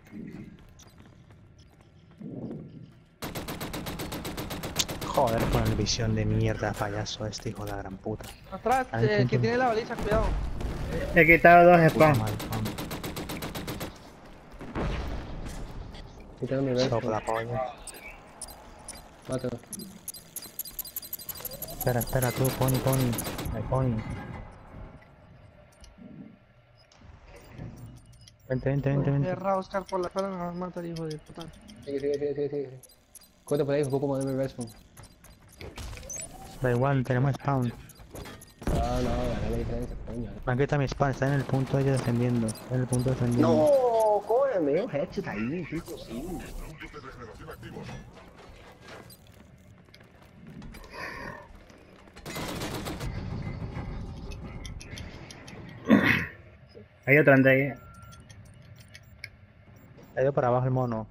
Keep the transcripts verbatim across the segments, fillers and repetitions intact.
Joder, con la visión de mierda, payaso, este hijo de la gran puta. Atrás, Ahí, eh, el que punto. tiene la baliza, cuidado. He quitado dos Puta spawn. madre, vamos. Quítame mi vez. Sopla, coño. Mátalo. Espera, espera, tú, Pony, Pony. Ay, Pony. Vente, vente, vente, vente. Erra, Oscar, por la cara me va a matar, hijo de puta. Sigue, sigue, sigue, sigue, sigue. Cuenta por ahí, ocupo ponerme el respawn. Da igual, tenemos spawn. Ah, no, gané la diferencia, coño. Aquí está mi spawn, está en el punto ellos defendiendo. Está en el punto defendiendo. No, coño, me dio un headshot ahí, tipo, sí. Hay otro André. Ha ido para abajo el mono.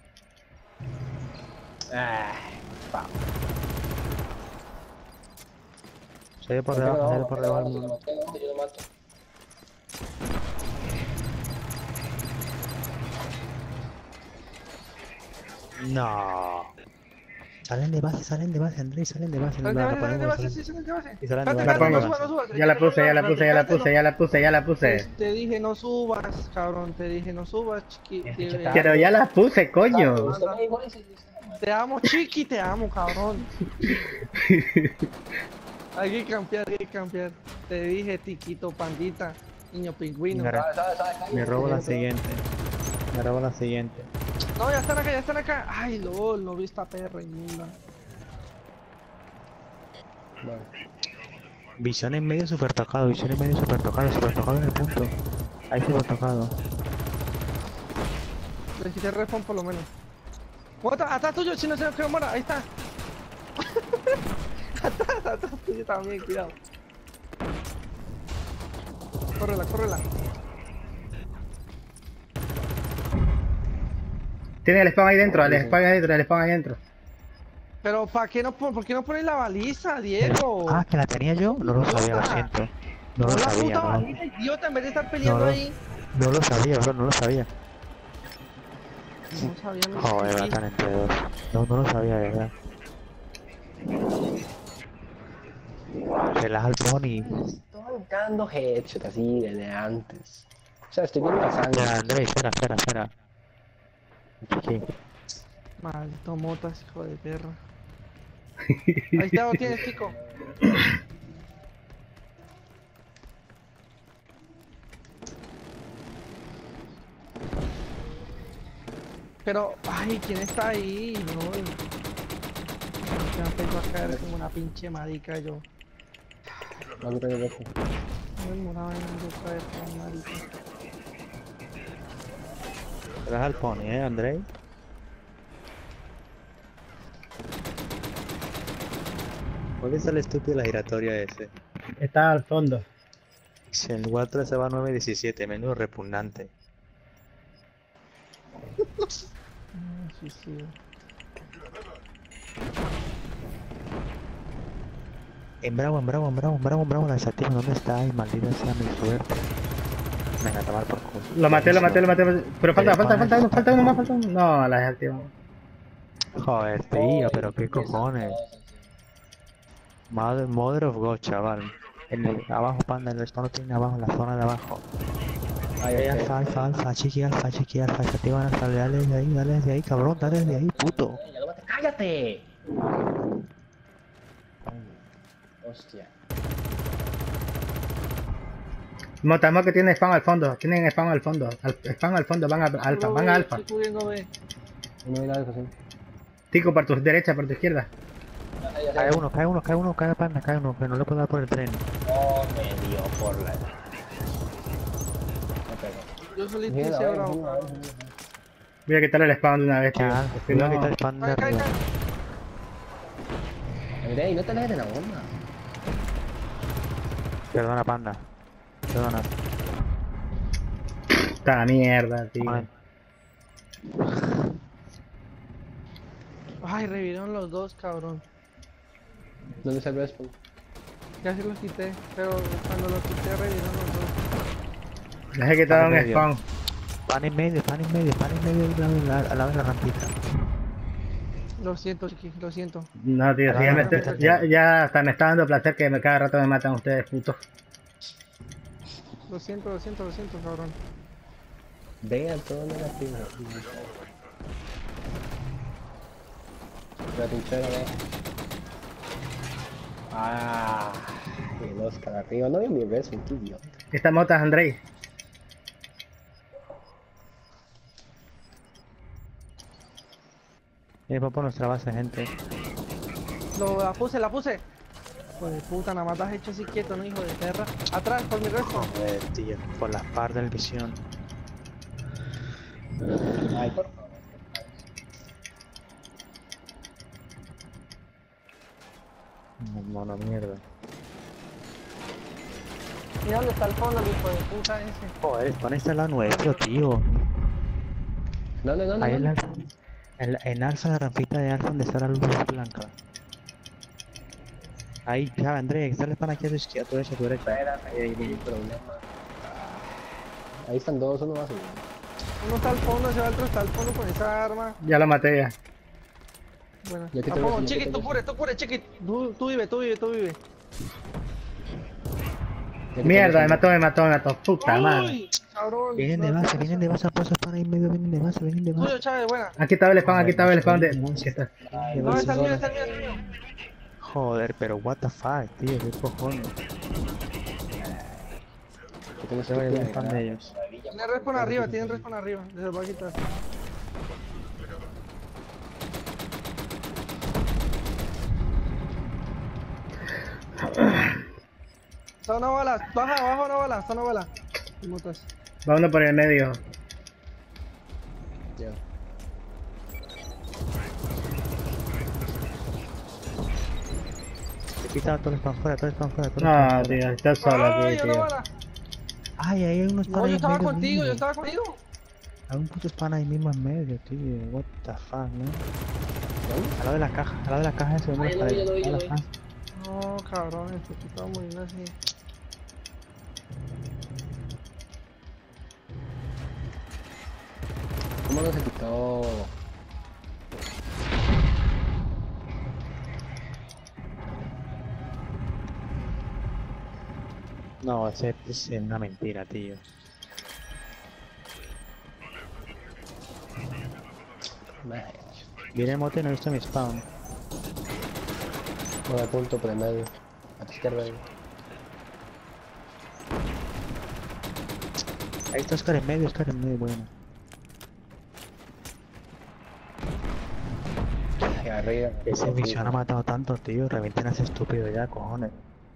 Ah, pa. Se ha ido por debajo, se ha ido por debajo el Si lo mono. maté, yo lo mato. No. Salen de base, salen de base, Andrés, salen de base. Salen de La base, salen de ponemos, base, salen- sí, salen de base. Y salen de Espérate, base. La espérate, pongo. no subas, no subas. Ya la puse, ya la puse, ya la puse, ya la puse, ya la puse. Pues te dije no subas, cabrón, te dije no subas, chiqui. te- Pero ya la puse, coño. Usted me dijo eso, Te amo, chiqui, te amo, cabrón. Hay que cambiar, hay que cambiar. Te dije, tiquito, pandita, niño pingüino. Mira, ¿Sabes, sabes, sabes? me robo la siguiente. Me robo la siguiente. No, ya están acá, ya están acá. Ay, lol, no vi esta perra inmunda. Vale. Visión en medio super tocado, visión en medio super tocado, super tocado en el punto. Ahí super tocado. Le quité el respawn por lo menos. Muerta, atrás tuyo, si no se que muera, ahí está. Atrás, atrás tuyo también, cuidado. Córrela, córrela. Tiene el spawn ahí dentro, el spawn ahí dentro, el spawn ahí dentro. Pero ¿para qué no, pon- ¿por qué no pones la baliza, Diego? Ah, que la tenía yo, no lo sabía, lo siento. No lo Pon la sabía, puta no, baliza, idiota, en vez de estar peleando No, no. ahí. no lo sabía, bro, no lo sabía. No sabía, no Joder, sabía. matan entre dos. No, no lo sabía, de verdad. Relaja el pony. Estoy dando headshot así desde antes. O sea, estoy viendo la sangre. Ya, Andrés, espera, espera, espera. Aquí. Maldito motas, hijo de perra. Ahí está, lo tienes, chico. Pero, ay, ¿quién está ahí? No. Me empezó a caer como una pinche marica yo. No, no tengo respawn. No me moraba en un caer como marica. Relaja el pony, eh, Andrés. ¿Cuál es el estúpido la giratoria ese? Está al fondo. Si el cuatro se va a nueve diecisiete, menudo repugnante. Ah, sí, sí. En bravo, en bravo, en bravo, en bravo, en bravo, la desactivan. ¿Dónde está? Ay, maldita sea mi suerte. Venga, a tomar por culo. Lo maté, lo maté, lo maté. Pero falta, Eh, falta, joder. falta uno, falta uno más, falta uno. No, la desactivamos. Joder, tío, pero qué cojones. Mother, mother of God, chaval. En el, abajo, panda, el respawn lo tiene abajo, en la zona de abajo. Ahí Eh, está. alfa, alfa, alfa, chiqui, alfa, chiqui, alfa. Desactivan alfa, dale desde ahí, dale desde ahí, cabrón, dale desde ahí, puto. Ya lo maté. ¡Cállate! Hostia. Motamo que tiene spawn al fondo, tienen spawn al fondo. Al, spawn al fondo, van a alfa, No van ve, a alfa. estoy cubriendo B. No me da algo así. Tico, por tu derecha, por tu izquierda. Cae uno, cae uno, cae uno, cae panda, cae uno, que no le puedo dar por el tren. No me dio por la. Me pegó. Yo solito Mira, hice a ver, bravo. mira, a ver, mira. Voy a quitarle el spawn de una vez, tío. Ya, Es que voy a no- quitar el pan de Cae, cae, arriba. cae. Mira, y no te alejes de la bomba. Perdona, panda. Perdona. Esta mierda, tío. Joder. Ay, revivieron los dos, cabrón. ¿Dónde está el respawn? Ya se los quité, pero cuando los quité revivieron los dos. Les he quitado un Vale, medio. spawn. Pan en medio, pan en medio, pan en medio al lado de la, al lado de la rampita. Lo siento, chiqui, lo siento. No, tío, si ya, me estoy- ya, ya hasta me está dando placer que me, cada rato me matan ustedes, putos. Lo siento, lo siento, lo siento, cabrón. Vean todo negativo. La trinchera, ve. Ah, el Oscar arriba. No veo mi beso, qué idiota. Esta mota es Andrei. Eh, va por nuestra base, gente. Lo, la puse, la puse. Pues de puta, nada más te has hecho así quieto, ¿no, hijo de perra? Atrás, por mi resto. Joder, tío, por la par del visión. Ay, por favor. Mono mierda. Mira dónde está el fondo, el hijo de puta ese. Joder, pon este lado nuestro, tío. ¿Dónde, dónde? Ahí en, dónde? la, en, la- en alza, la rampita de alza donde está la luz blanca. Ahí, ya, André, sale para aquí a tu izquierda, a tu derecha, a tu derecha. Ahí, ahí, Hay ahí. problema. Ahí están dos, uno va a subir. Uno está al fondo, ese otro está al fondo con esa arma. Ya lo maté ya. Bueno, Ya que te tampoco, ves, ya que chiqui, te tú ves. cure, tú cure, chiqui. Tú, tú vive, tú vive, tú vive. Ya que Mierda, me tenemos- mató, me mató, me mató. Puta madre. ¡Uy! Cabrón. Vienen de no, base, no, vienen de base, apoyos para ahí en medio, vienen de base, vienen de base. Tuyo, Chávez, buena. Aquí estaba el spawn, aquí estaba el spawn de... No, Aquí está. Ay, No, no, está el no, mío, no. está el mío, está el mío. Joder, pero what the fuck, tío, qué cojones. Que tengo Se vaya estúpida de fan de granada. ellos. Tienen respawn arriba, tienen respawn arriba. Desde el vaquito. Está una bala, baja, baja una bala, está una bala. Y motas. Va uno por el medio. Ya. He quitado todos los pan fuera, todos los pan fuera, todos los No, pan fuera. tío, está solo ¡Ay, aquí, una tío. bala! Ay, ahí hay unos pan No, ahí yo en estaba medio contigo, mismo. yo estaba contigo. Hay un puto pan ahí mismo en medio, tío. What the fuck, ¿no? ¿Dónde? Al lado de la caja, al lado de la caja ese, donde Ay, está lo vi, el- lo vi, todas lo las vi. fans. No, cabrón, esto estaba muriendo así. ¿Cómo no se quitó? No, ese es una mentira, tío. Madre. Viene el mote y no he visto mi spawn. Nueve puntos por el medio. A tu izquierda ahí. Ahí está Oscar en medio, Oscar en medio, bueno. Ay, arriba. Ese visión ha matado tanto, tío. Revienten a ese estúpido ya, cojones.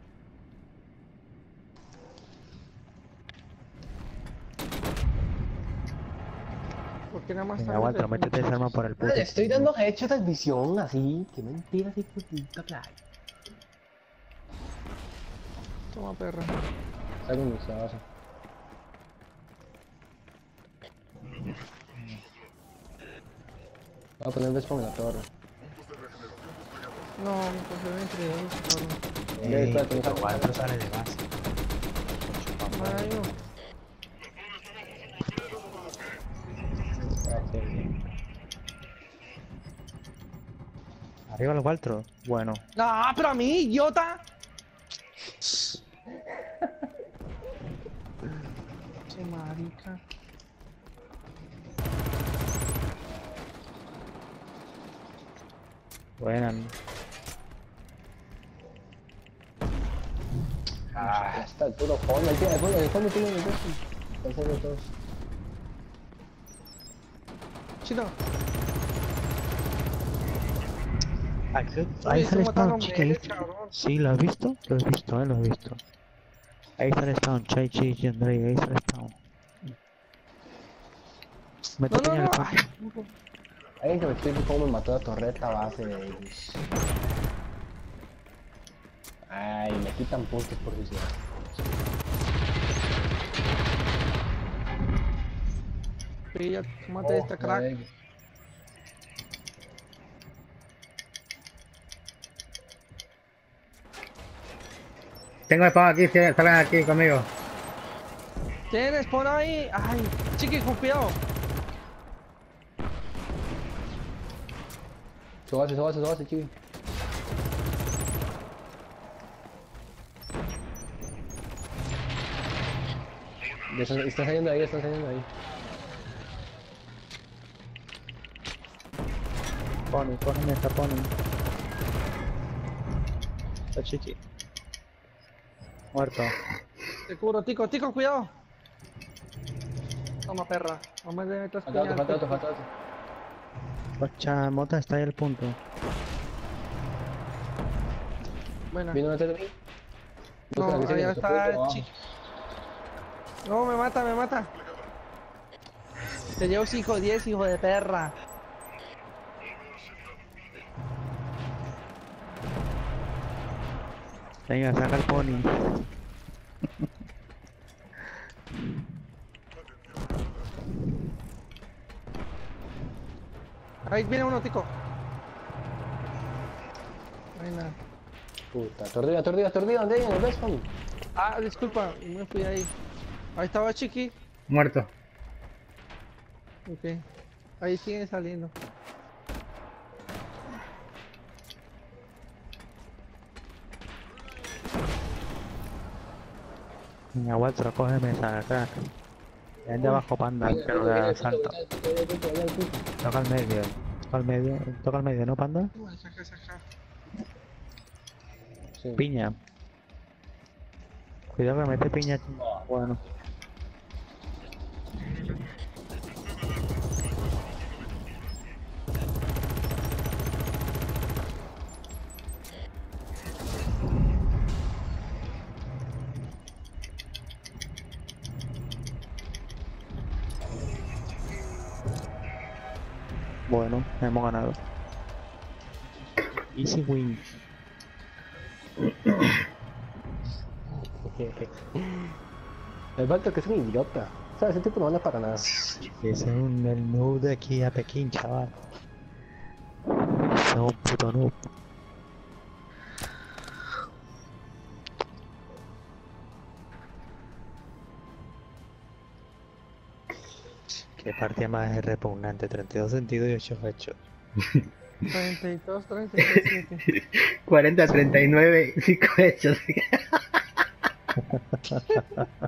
¿Por qué nada más Venga, está Walter, métete esa arma por el puto. Le estoy dando hecho de visión así. Qué mentira, así que puta playa. Toma, perra. Salgo en mi casa. Voy a poner respawn en la torre. No, me cogió entre dos, cabrón. Eh, Eh, espérate, pero no Walter sale de base. Mayo. Ah, sí. Arriba el Walter. Bueno. No, pero a mí, idiota. Che marica. Buena. Ah, ya está el puro fondo. El fondo, el fondo, el fondo tiene el dos. El fondo todos. Chino. Aquí, Oye, ahí estoy está el matando spawn, chica. ahí- hombres, cabrón. Sí, ¿lo has visto? Lo he visto, eh, lo he visto. Ahí está el spawn, Chai, Chi, y Andrei, ahí está el spawn. No, Métete no, en no. el spawn. Ay, Alguien que me explique cómo me mató la torreta base de ellos. Ay, me quitan puntos por visión. pilla, mate esta crack. Tengo spawn aquí, sí, salgan aquí conmigo. ¿Tienes? Pon ahí. Ay, chiqui, con cuidado. Su base, su base, su base, chiqui. Ya Están, están saliendo ahí, están saliendo ahí. Pony, cógeme esta pony. Está chiqui. Muerto. Te cubro, tico, tico, cuidado. Toma, perra. Vamos a meter Falta otro, falta otro, falta otro. Pocha, mota, está ahí el punto. Buena. ¿Viene detrás de mí? No, Busca la que sigue, allá que se está fue, el vamos. chiqui. No, me mata, me mata. Te llevo cinco diez, hijo de perra. Venga, saca el pony. Ahí viene uno, tico. Buena. Puta, tordida, tordida, tordida, ¿dónde hay? ¿En el basement? Ah, disculpa, me fui ahí. Ahí estaba chiqui. Muerto. Ok. Ahí siguen saliendo. Venga, Walter, cógeme esa crack. Ven de abajo, panda, Viene, que no viene, le viene da el punto, salto. viene el punto, viene el punto, viene el punto. Toca el medio. Toca el medio. Toca el medio, ¿no, panda? Bueno, saca, saca. Sí. Piña. Cuidado que mete piña. Bueno. Bueno, hemos ganado. Easy win. El Balto que es un idiota. O sea, ese tipo no vale para nada. Ese es un, el noob de aquí a Pekín, chaval. Es un puto noob. Qué partida más repugnante, treinta y dos sentidos y ocho hechos. treinta y dos, treinta y siete. cuarenta, treinta y nueve, cinco hechos.